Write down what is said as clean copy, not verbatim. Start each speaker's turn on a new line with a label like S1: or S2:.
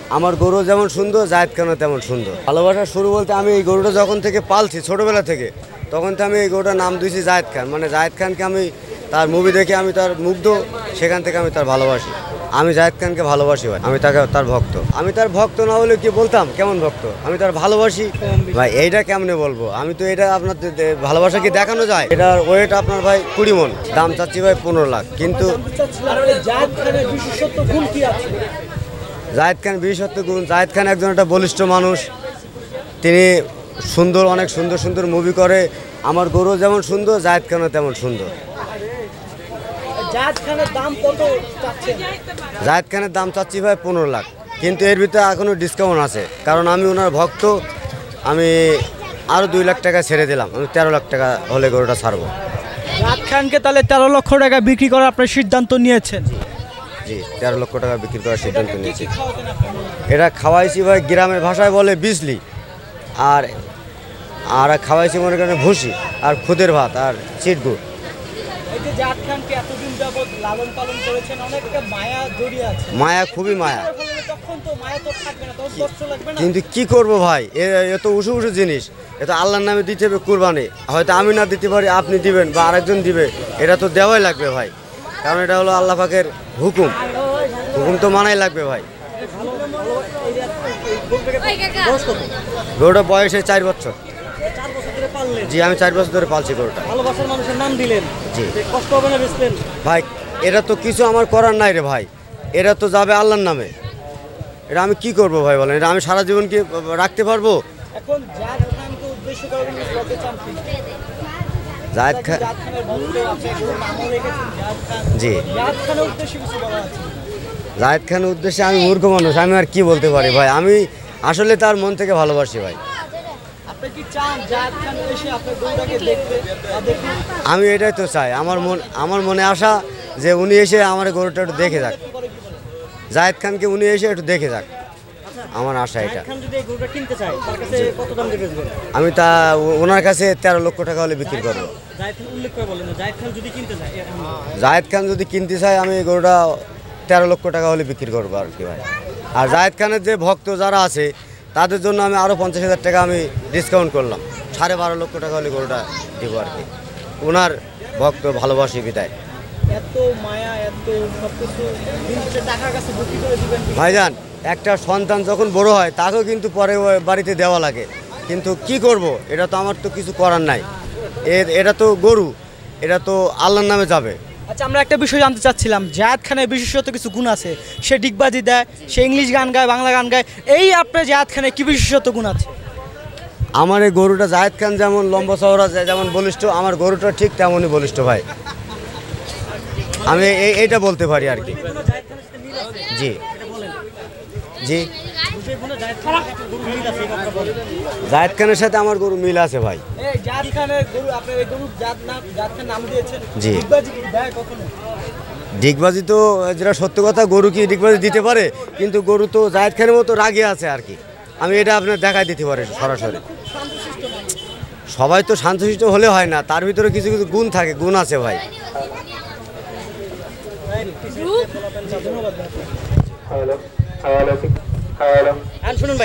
S1: আমার গরু যেমন সুন্দর, জায়েদ খানও তেমন সুন্দর। ভালোবাসা শুরু বলতে আমি এই গরুটা যখন থেকে পালছি ছোটোবেলা থেকে, তখন তো আমি এই গরুটার নাম দিয়েছি জায়েদ খান। মানে জায়েদ খানকে আমি তার মুভি দেখে আমি তার মুগ্ধ, সেখান থেকে আমি তার ভালোবাসি। আমি জায়েদ খানকে ভালোবাসি ভাই, আমি তার ভক্ত। আমি তার ভক্ত না হলে কি বলতাম কেমন ভক্ত, আমি তার ভালোবাসি ভাই। এইটা কেমনে বলবো, আমি তো এটা আপনার ভালোবাসা কি দেখানো যায়? এটার ওয়েট আপনার ভাই 20 মণ, দাম চাচ্ছি ভাই 15 লাখ। কিন্তু জায়েদ খান বিশেষত্ব গুণ, জায়েদ খান একজন একটা বলিষ্ঠ মানুষ, তিনি সুন্দর, অনেক সুন্দর সুন্দর মুভি করে। আমার গরু যেমন সুন্দর, জায়েদ খানও তেমন সুন্দর।
S2: জায়েদ খানের দাম কত চাচ্ছেন?
S1: জায়েদ খানের দাম চাচ্ছি ভাই 15 লাখ, কিন্তু এর ভিতরে এখনও ডিসকাউন্ট আছে, কারণ আমি ওনার ভক্ত। আমি আরও 2 লাখ টাকা ছেড়ে দিলাম, আমি 13 লাখ টাকা হলে গরুটা ছাড়বো।
S2: জায়েদ খানকে তাহলে 13 লক্ষ টাকা বিক্রি করার আপনার সিদ্ধান্ত নিয়েছেন?
S1: জি, 13 লক্ষ টাকা বিক্রি করার সিদ্ধান্ত নিয়েছি। এটা খাওয়াইছি ভাই, গ্রামের ভাষায় বলে বিজলি, আর আর খাওয়াইছি মনে করেন ভুসি আর খুদের ভাত আর চিটগুড়।
S2: জায়েদ খানকে এতদিন যাবত লালন পালন করেছেন, অনেকটা মায়া জড়িয়ে আছে।
S1: মায়া, খুবই মায়া।
S2: তখন তো মায়া তো থাকবে না, তখন কষ্ট লাগবে না?
S1: কিন্তু কি করব ভাই, এত উঁচু উঁচু জিনিস, এটা আল্লাহর নামে দিতে হবে কুরবানি। হয়তো আমি না দিতে পারি, আপনি দিবেন বা আরেকজন দিবে, এটা তো দেওয়াই লাগবে ভাই, কারণ এটা হলো আল্লাহ পাকের হুকুম। হুকুম তো মানাই লাগবে ভাই। গরুটা বয়সে 4 বছর। জি, আমি 4 বছর ধরে পালছি গরুটা।
S2: ভালোবাসার মানুষের নাম দিলেন,
S1: জি।
S2: কষ্ট হবে না বেচলেন?
S1: ভাই এটা তো কিছু আমার করার নাই রে ভাই, এটা তো যাবে আল্লাহর নামে। এটা আমি কি করব ভাই বলেন, এটা আমি সারা জীবন কি রাখতে পারবো?
S2: এখন জায়েদ খানকে উদ্দেশ্য করে বলতে চান কি?
S1: জায়েদ খান,
S2: জায়েদ খানের ভক্ত, আপনি একটু নামও রেখেছেন জায়েদ খান।
S1: জি।
S2: জায়েদ খানের উদ্দেশ্যে কিছু বলা আছে?
S1: জায়েদ খানের উদ্দেশ্যে আমি মূর্খ মানুষ, আমি আর কি বলতে পারি ভাই। আমি আসলে তার মন থেকে ভালোবাসি ভাই।
S2: আপনি কি চান জায়েদ খান এসে আপনার গরুটাকে দেখতে বা দেখুন?
S1: আমি এটাই তো চাই, আমার মনে আশা যে উনি এসে আমার গরুটা একটু দেখে যাক, জায়েদ খানকে উনি এসে একটু দেখে যাক, আমার আশা এটা।
S2: জায়েদ খান যদি এই গরুটা কিনতে চায়, তার কাছে কত দাম দিয়ে বেচবেন?
S1: আমি ওনার কাছে 13 লক্ষ টাকা হলে বিক্রি করবো।
S2: জায়েদ খান উল্লেখ করে বলেন না, জায়েদ খান যদি কিনতে চায়।
S1: জায়েদ খান যদি কিনতে চায়, আমি এই গরুটা 13 লক্ষ টাকা হলে বিক্রি করবো আর কি ভাই। আর জায়েদ খানের যে ভক্ত যারা আছে, তাদের জন্য আমি আরও 50,000 টাকা আমি ডিসকাউন্ট করলাম, 12.5 লক্ষ টাকা হলে গরুটা দেবো আর কি। ওনার ভক্ত ভালোবাসি বিদায়।
S2: এত মায়া, এত সবকিছু জিনিসটা টাকার কাছে বিক্রি করে দিবেন?
S1: ভাইজান, একটা সন্তান যখন বড় হয় তাকেও কিন্তু পরে বাড়িতে দেওয়া লাগে, কিন্তু কি করব, এটা তো আমার তো কিছু করার নাই। এটা তো গরু, এটা তো আল্লাহর নামে যাবে।
S2: আচ্ছা, আমরা একটা বিষয় জানতে চাচ্ছিলাম, জায়েদ খানের বিশেষত কিছু গুণ আছে। সে ডিগবাজি দেয়, সে ইংলিশ গান গায়, বাংলা গান গায়। এই আপনার জায়েদ খানের কি বিশেষত গুণ আছে?
S1: আমার এই গরুটা জায়েদ খান যেমন লম্বা চওড়া, যেমন বলিষ্ঠ, আমার গরুটা ঠিক তেমনই বলিষ্ঠ ভাই। আমি এইটা বলতে পারি আর কি। জি জি, জায়েদ খানের সাথে আমার গরু মিল আছে ভাই। জি, ডিগবাজি তো যেটা সত্য কথা, গরু কি ডিগবাজি দিতে পারে? কিন্তু গরু তো জায়েদ খানের মতো রাগে আছে আর কি। আমি এটা আপনার দেখাই দিতে পারি সরাসরি। সবাই তো শান্তশিষ্ট হলে হয় না, তার ভিতরে কিছু কিছু গুণ থাকে, গুণ আছে ভাই।
S2: শুনুন ভাই,